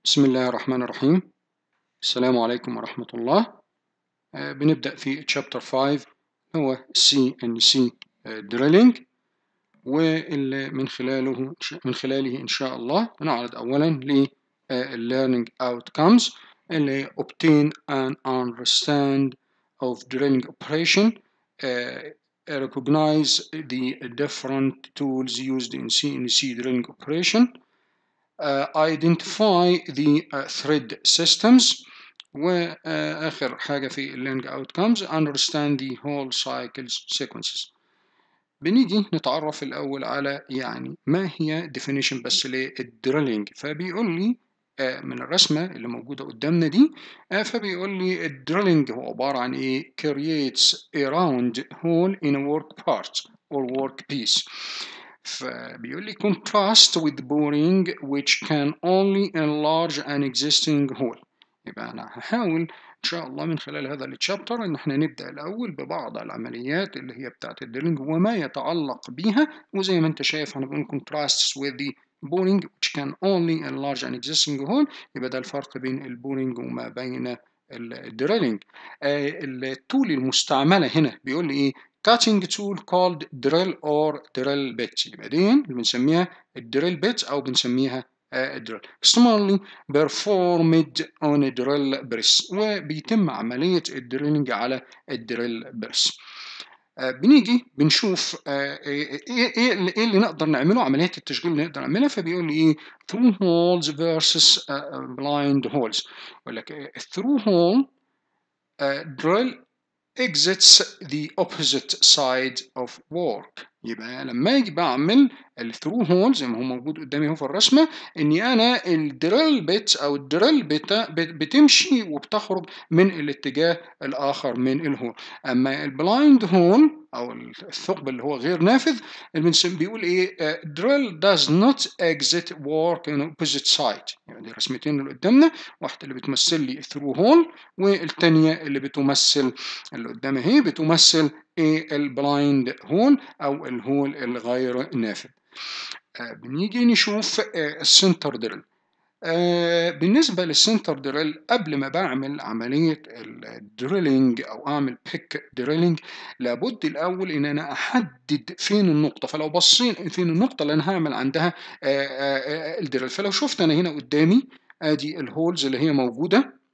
بسم الله الرحمن الرحيم. السلام عليكم ورحمة الله. بنبدأ في chapter 5 هو CNC Drilling، واللي من خلاله إن شاء الله نعرض أولا ل learning outcomes اللي obtain and understand of drilling operation, recognize the different tools used in CNC drilling operation, identify the thread systems، وآخر حاجة في learning outcomes understand the whole cycles sequences. بنيجي نتعرف الأول على يعني ما هي definition بس للدريلينج. فبيقول لي من الرسمة اللي موجودة قدامنا دي، فبيقول لي الدريلينج هو عبارة عن إيه؟ creates a round hole in a work part or work piece. فبيقول لي contrast with boring which can only enlarge an existing hole. يبقى أنا هحاول إن شاء الله من خلال هذا التشابتر إن إحنا نبدأ الأول ببعض العمليات اللي هي بتاعة الدريلينج وما يتعلق بيها، وزي ما أنت شايف هنقول contrasts with the boring which can only enlarge an existing hole. يبقى ده الفرق بين البورينج وما بين الدريلينج. التول المستعملة هنا بيقول لي إيه؟ cutting tool called drill or drill bit. يبقى دي اللي بنسميها الدريل بيت أو بنسميها الدريل. Similarly performed on a drill press، وبيتم عملية الدريلينج على الدريل بريس. بنيجي بنشوف ايه اللي نقدر نعمله، عمليات التشغيل اللي نقدر نعملها. فبيقول لي ايه through holes versus blind holes. يقول لك through hole drill exits the opposite side of work. يبقى لما اجي بعمل الثرو هول زي ما هو موجود قدامي اهو في الرسمه، اني انا الدريل بيت او الدريل بتمشي وبتخرج من الاتجاه الاخر من الهول. اما البلايند هول او الثقب اللي هو غير نافذ اللي بيقول ايه drill does not exit work in opposite side. يعني دي رسمتين اللي قدامنا، واحده اللي بتمثل لي الثرو هول والثانيه اللي بتمثل اللي قدامي اهي بتمثل ايه البلايند هول او الهول الغير نافذ. بنيجي نشوف السنتر دريل. بالنسبة للسنتر دريل قبل ما بعمل عملية الدريلينج أو أعمل بيك دريلينج لابد الأول إن أنا أحدد فين النقطة. فلو بصين فين النقطة اللي أنا هعمل عندها الدريل، فلو شفت أنا هنا قدامي أدي الهولز اللي هي موجودة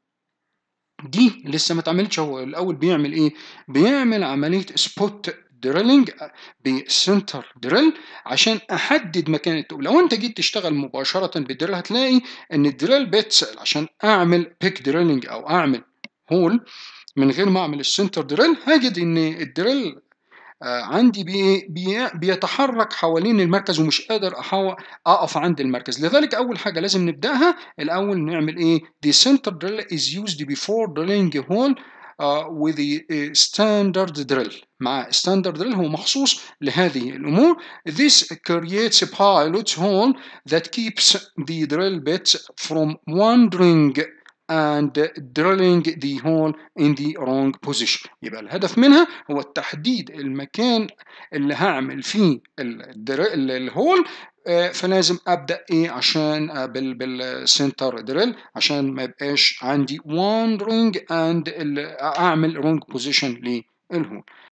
دي لسه ما اتعملتش. هو الاول بيعمل ايه؟ بيعمل عمليه سبوت دريلينج بسنتر دريل عشان احدد مكان التوب. لو انت جيت تشتغل مباشره بالدريل هتلاقي ان الدريل بيتسال عشان اعمل بيك دريلينج او اعمل هول من غير ما اعمل السنتر دريل، هجد ان الدريل عندي بيتحرك حوالين المركز ومش قادر اقف عند المركز. لذلك اول حاجه لازم نبداها الاول نعمل ايه؟ the center drill is used before drilling a hole with the standard drill. مع standard drill هو مخصوص لهذه الامور. This creates a pilot hole that keeps the drill bit from wandering and drilling the hole in the wrong position. يبقى الهدف منها هو تحديد المكان اللي هعمل فيه الهول. فلازم ابدا ايه عشان بالسنتر دريل عشان ما يبقاش عندي wandering and اعمل wrong position للهول.